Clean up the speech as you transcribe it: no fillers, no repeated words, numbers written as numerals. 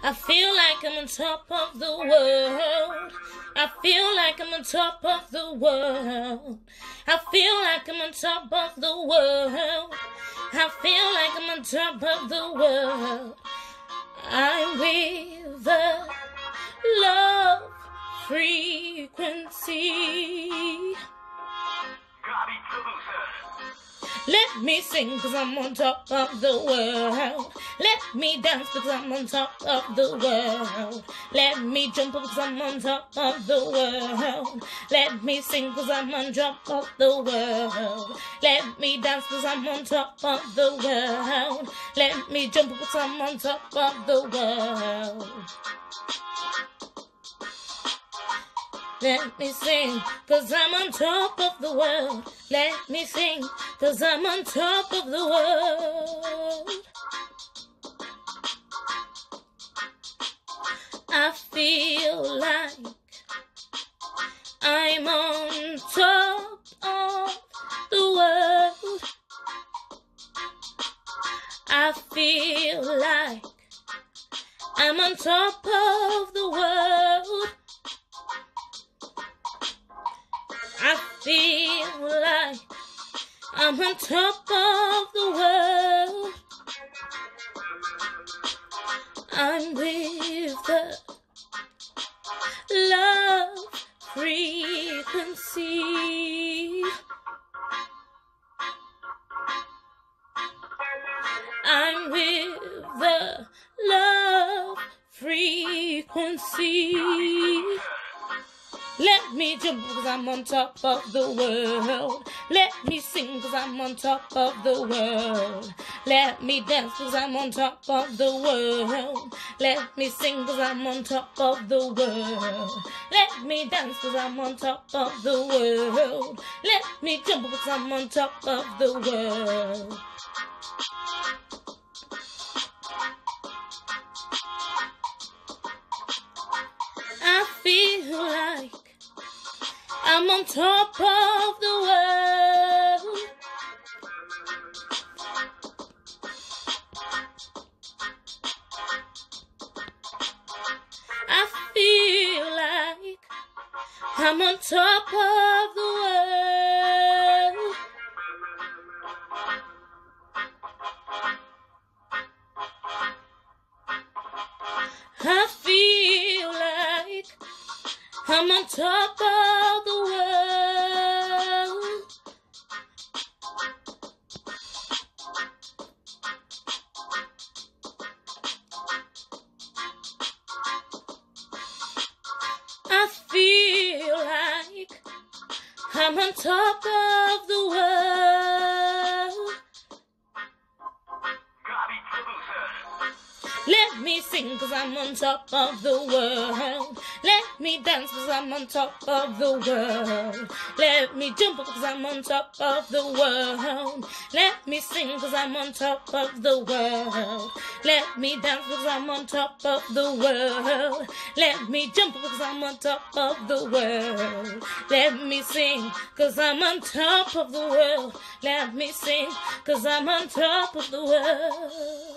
I feel like I'm on top of the world. I feel like I'm on top of the world. I feel like I'm on top of the world. I feel like I'm on top of the world. I'm with the love frequency. Let me sing cause I'm on top of the world. Let me dance cause I'm on top of the world. Let me jump up cause I'm on top of the world. Let me sing cause I'm on top of the world. Let me dance cause I'm on top of the world. Let me jump up cause I'm on top of the world. Let me sing, cause I'm on top of the world. Let me sing, cause I'm on top of the world. I feel like I'm on top of the world. I feel like I'm on top of the world. I feel like I'm on top of the world. I'm with the love frequency. I'm with the love frequency. Let me jump cause I'm on top of the world. Let me sing cause I'm on top of the world. Let me dance cause I'm on top of the world. Let me sing cause I'm on top of the world. Let me dance cause I'm on top of the world. Let me jump cause I'm on top of the world. I feel like I'm on top of the world. I feel like I'm on top of the world. I feel like I'm on top of the world. I feel like I'm on top of the world. Let me sing cause I'm on top of the world. Let me dance cause I'm on top of the world. Let me jump up cause I'm on top of the world. Let me sing cause I'm on top of the world. Let me dance cause I'm on top of the world. Let me jump up cause I'm on top of the world. Let me sing cause I'm on top of the world. Let me sing cause I'm on top of the world.